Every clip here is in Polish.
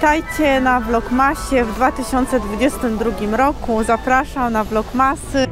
Witajcie na Vlogmasie w 2022 roku. Zapraszam na Vlogmasy.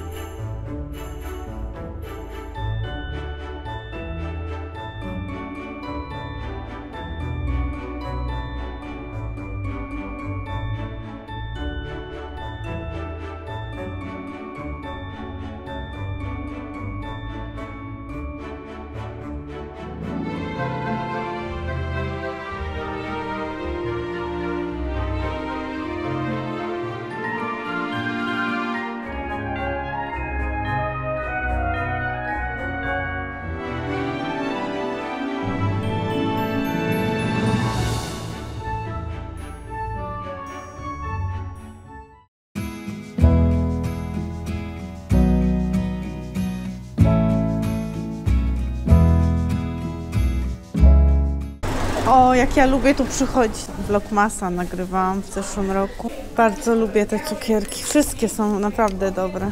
O, jak ja lubię tu przychodzić. Vlogmasa nagrywałam w zeszłym roku. Bardzo lubię te cukierki. Wszystkie są naprawdę dobre.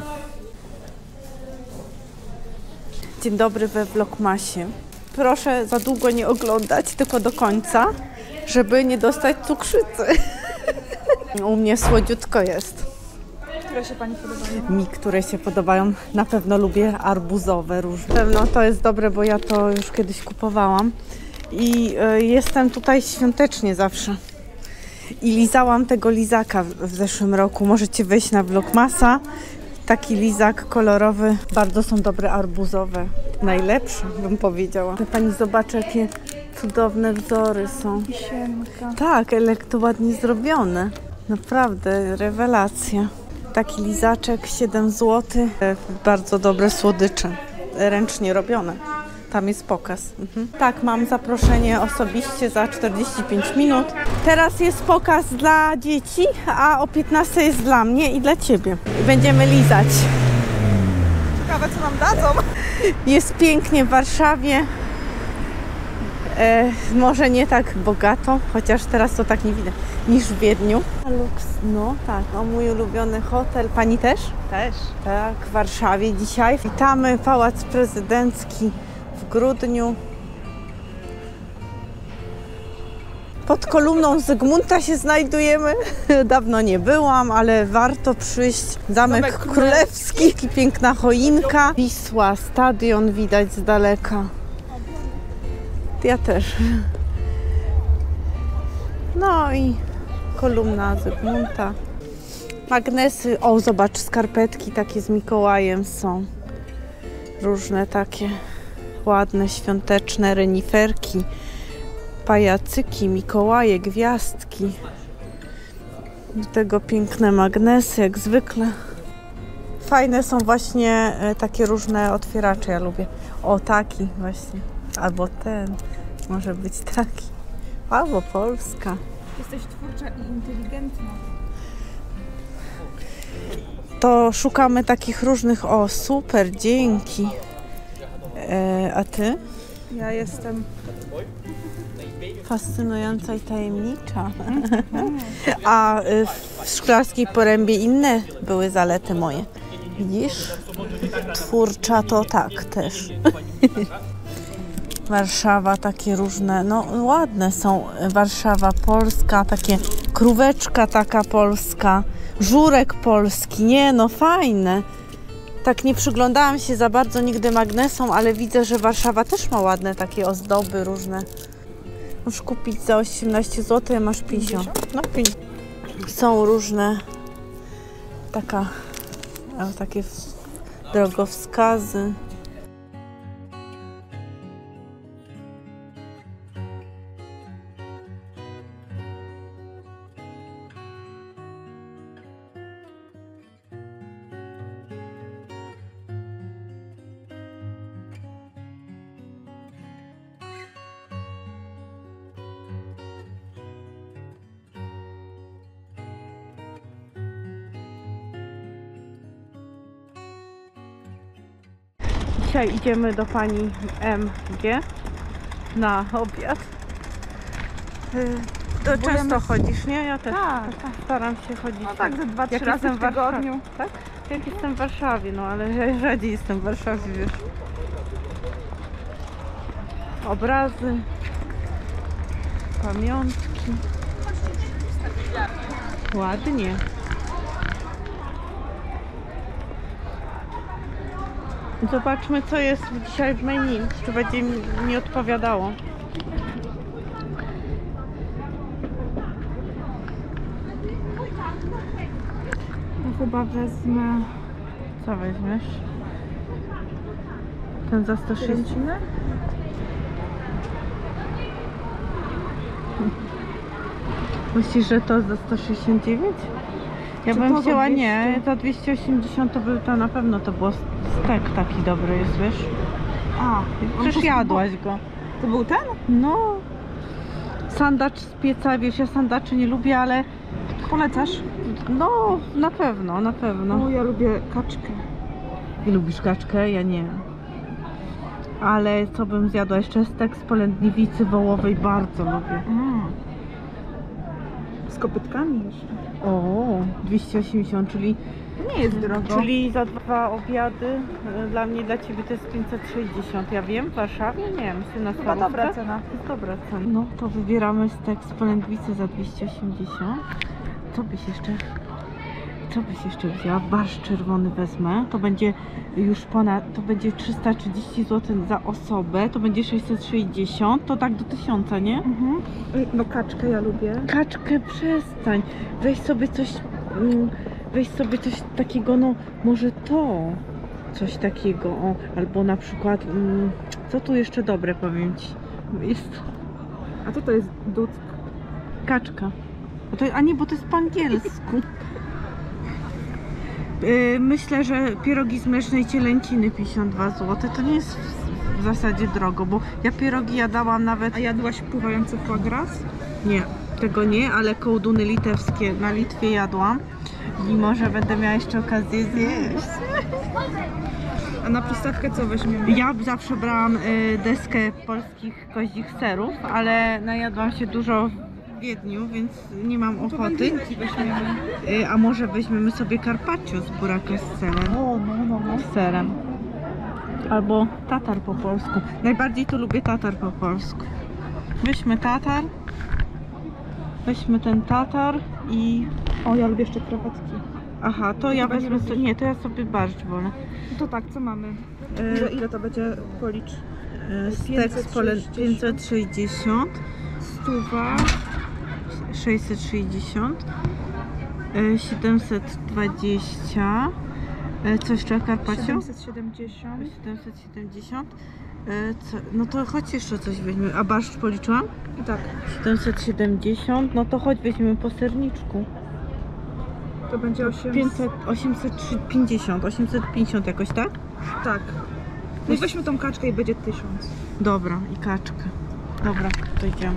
Dzień dobry we Vlogmasie. Proszę za długo nie oglądać, tylko do końca, żeby nie dostać cukrzycy. U mnie słodziutko jest. Które się Pani podobają? Mi, które się podobają. Na pewno lubię arbuzowe różne. Na pewno to jest dobre, bo ja to już kiedyś kupowałam. I jestem tutaj świątecznie zawsze. I lizałam tego lizaka w zeszłym roku. Możecie wejść na Vlogmasa. Taki lizak kolorowy. Bardzo są dobre arbuzowe. Najlepsze, bym powiedziała. Pani zobaczy, jakie cudowne wzory są. Wisienka. Tak, ale to ładnie zrobione. Naprawdę, rewelacja. Taki lizaczek, 7 zł. Bardzo dobre słodycze. Ręcznie robione. Tam jest pokaz. Tak, mam zaproszenie osobiście za 45 minut. Teraz jest pokaz dla dzieci, a o 15 jest dla mnie i dla Ciebie. Będziemy lizać. Ciekawe, co nam dadzą. Jest pięknie w Warszawie. Może nie tak bogato, chociaż teraz to tak nie widać, niż w Wiedniu. Lux, no tak, o mój ulubiony hotel. Pani też? Też. Tak, w Warszawie dzisiaj. Witamy Pałac Prezydencki w grudniu. Pod kolumną Zygmunta się znajdujemy. Dawno nie byłam, ale warto przyjść. Zamek Królewski, piękna choinka. Wisła, stadion widać z daleka. Ja też. No i kolumna Zygmunta. Magnesy. O, zobacz, skarpetki takie z Mikołajem są. Różne takie ładne, świąteczne reniferki, pajacyki, Mikołaje, gwiazdki. Do tego piękne magnesy, jak zwykle. Fajne są właśnie takie różne otwieracze, ja lubię. O, taki właśnie. Albo ten. Może być taki. Albo Polska. Jesteś twórcza i inteligentna. To szukamy takich różnych... O, super, dzięki. A Ty? Ja jestem Fascynująca i tajemnicza. A w Szklarskiej Porębie inne były zalety moje. Widzisz? Twórcza to tak też. Warszawa, takie różne, no ładne są. Warszawa polska, takie króweczka taka polska, żurek polski, nie no fajne. Tak nie przyglądałam się za bardzo nigdy magnesom, ale widzę, że Warszawa też ma ładne takie ozdoby różne. Możesz kupić za 18 zł, masz 50. No, są różne takie drogowskazy. Dzisiaj idziemy do pani MG na obiad. Często chodzisz, nie? Ja też tak. staram się chodzić. No tak, ze 2-3 razy w tygodniu. Tak? Jak jestem w Warszawie, no ale rzadziej jestem w Warszawie, wiesz. Obrazy, pamiątki. Ładnie. Zobaczmy, co jest dzisiaj w menu. Czy będzie mi odpowiadało. Ja chyba wezmę... Co weźmiesz? Ten za 160. Myślisz, że to za 169? Ja Czy bym to za chciała 200? nie, za 280 to był to na pewno to było stek taki dobry jest, wiesz? A, Przecież jadłaś go. To był ten? No. Sandacz z pieca, wiesz, ja sandaczy nie lubię, ale Polecasz? no na pewno, na pewno. O, ja lubię kaczkę. I lubisz kaczkę? Ja nie. Ale co bym zjadła? Jeszcze stek z polędniwicy wołowej bardzo lubię. Z kopytkami jeszcze. O, 280, czyli To nie jest drogo. Czyli za 2 obiady, dla mnie, dla Ciebie to jest 560. Ja wiem, w Warszawie, nie wiem, syna Chyba dobra starówkę. cena. To jest dobra cena. No to wybieramy stek z polędwicy za 280. Co byś jeszcze wzięła? Barszcz czerwony wezmę. To będzie już ponad, to będzie 330 zł za osobę. To będzie 660. To tak do 1000, nie? Mhm. No kaczkę ja lubię. Kaczkę przestań. Weź sobie coś... Weź sobie coś takiego, no może to, coś takiego, o, albo na przykład, co tu jeszcze dobre, powiem Ci, jest A co to jest duck? kaczka, a nie, bo to jest po angielsku. Myślę, że pierogi z mlecznej cielęciny 52 zł, to nie jest w zasadzie drogo, bo ja pierogi jadałam nawet, A jadłaś pływający foie gras? nie, tego nie, ale kołduny litewskie na Litwie jadłam. I może będę miała jeszcze okazję zjeść. A na przystawkę co weźmiemy? Ja zawsze brałam deskę polskich koździch serów, ale najadłam się dużo w Wiedniu, więc nie mam To ochoty. wędlinki weźmiemy. A może weźmiemy sobie carpaccio z buraka z serem. O, no. Z serem. Albo tatar po polsku. Najbardziej to lubię tatar po polsku. Weźmy tatar. Weźmy ten tatar i... O, ja lubię jeszcze krewetki. Aha, to ja wezmę sobie... Nie, to ja sobie barszcz wolę. No to tak, co mamy? Ile to będzie policz? Stek z 560, Stuwa. 660, 720, coś jeszcze carpaccio? 770. 770. No to chodź jeszcze coś weźmiemy. A barszcz policzyłam? I tak, 770, no to chodź weźmiemy po serniczku. to będzie 800. 500, 850, 850 jakoś, tak? Tak. No i weźmy tą kaczkę i będzie 1000. Dobra, i kaczkę. Dobra, to idziemy.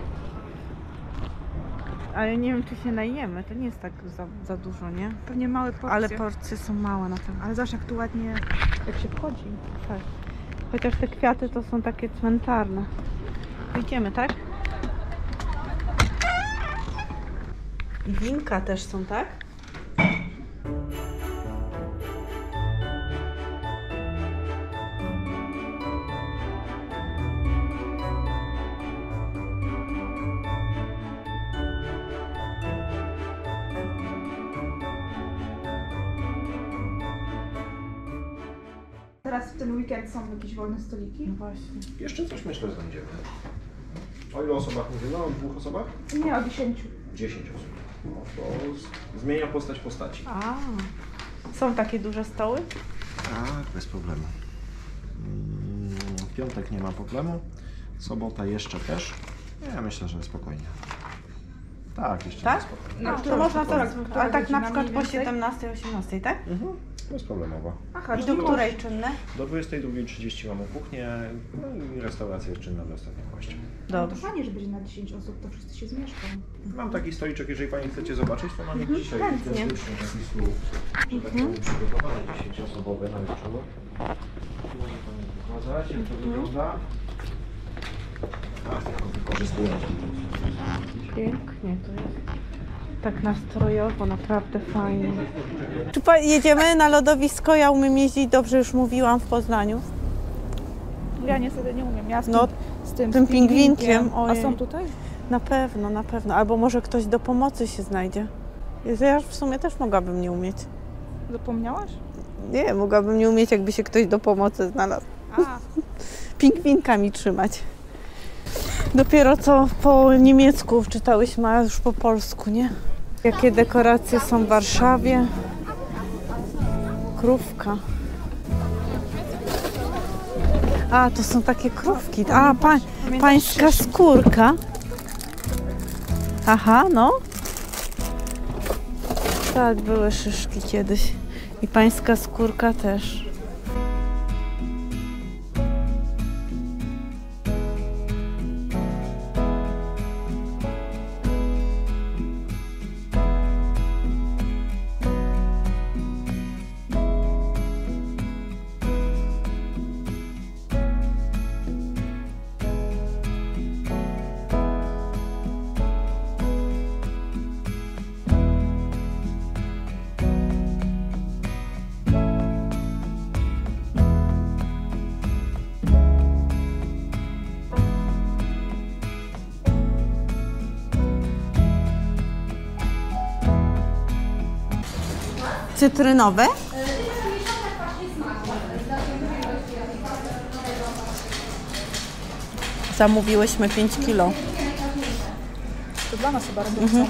Ale nie wiem, czy się najemy. To nie jest tak za dużo, nie? Pewnie małe porcje. Ale porcje są małe na pewno. Ale zobacz jak tu ładnie, jak się wchodzi. Tak. Chociaż te kwiaty to są takie cmentarne. Idziemy, tak? I winka też są, tak? Teraz w ten weekend są jakieś wolne stoliki? No właśnie. Jeszcze coś myślę znajdziemy. O ilu osobach mówimy? O 2 osobach? Nie, o 10. 10 osób. No to zmienia postać postaci. A, są takie duże stoły? Tak, bez problemu. W piątek nie ma problemu. Sobota jeszcze też. Ja myślę, że spokojnie. Tak, jeszcze Tak? spokojnie. No, To można to, która a tak na godzina przykład mniej po więcej? 17-18, tak? Bezproblemowo. Aha, I czyli do której czynne? Do 22:30 mamy kuchnię, no i restauracja jest czynna do ostatniego gościa. No to Dobrze. fajnie, że będzie na 10 osób, to wszyscy się zmieszczą. Mam taki stoliczek, jeżeli Pani chcecie zobaczyć, to mamy dzisiaj chętnie. identyczny taki stół, że tak powiem, przygotowany 10-osobowy na wieczór. Może Pani pokazać, jak to wygląda. A, tylko wykorzystuję. Pięknie to jest. Tak nastrojowo, naprawdę fajnie. Czy jedziemy na lodowisko? Ja umiem jeździć, dobrze już mówiłam, w Poznaniu. Ja niestety nie umiem. Ja z No, tym pingwinkiem, A ojej. są tutaj? Na pewno, na pewno. Albo może ktoś do pomocy się znajdzie. Ja w sumie też mogłabym nie umieć. Zapomniałaś? Nie, mogłabym nie umieć, jakby się ktoś do pomocy znalazł. A, Pingwinka mi trzymać. Dopiero co po niemiecku czytałyśmy, a już po polsku, nie? Jakie dekoracje są w Warszawie. Krówka. A, to są takie krówki. A, pańska skórka. Aha, no. Tak, były szyszki kiedyś. I pańska skórka też. Cytrynowe? Zamówiłyśmy 5 kilo. to dla nas chyba robią.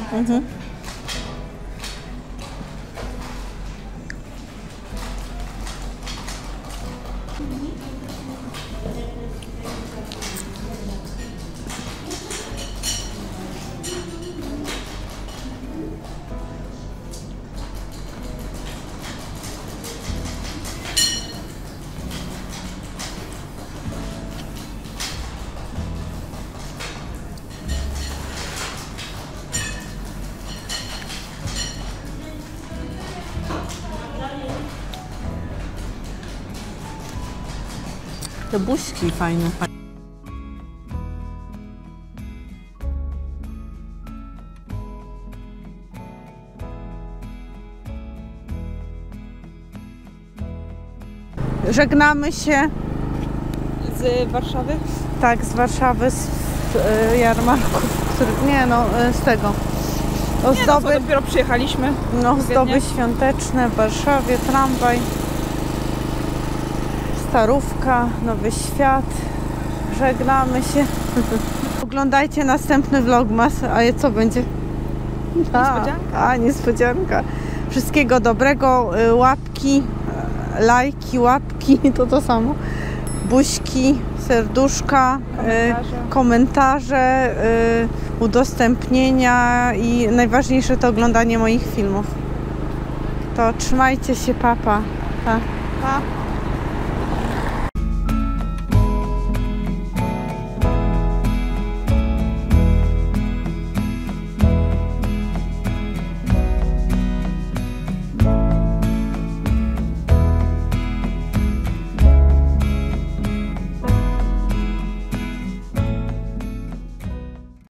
Te buźki fajne. Żegnamy się. Z Warszawy? Tak, z Warszawy, z jarmarków, nie no, z tego. Ozdoby, Dopiero przyjechaliśmy. no, ozdoby świąteczne w Warszawie, tramwaj, Starówka, Nowy Świat. Żegnamy się. Oglądajcie następny vlogmas, a co będzie? Niespodzianka. Niespodzianka. Wszystkiego dobrego, łapki, lajki, łapki, to samo. Buźki, serduszka, komentarze, udostępnienia i najważniejsze to oglądanie moich filmów. To trzymajcie się, papa. Pa. Pa.